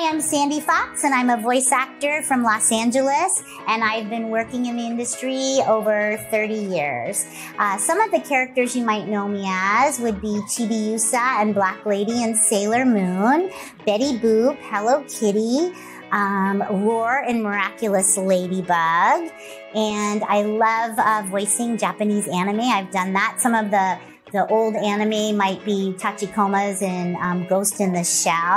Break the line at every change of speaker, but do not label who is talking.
Hi, I'm Sandy Fox, and I'm a voice actor from Los Angeles, and I've been working in the industry over 30 years. Some of the characters you might know me as would be Chibiusa and Black Lady and Sailor Moon, Betty Boop, Hello Kitty, Roar and Miraculous Ladybug, and I love voicing Japanese anime. I've done that. Some of the old anime might be Tachikomas and Ghost in the Shell.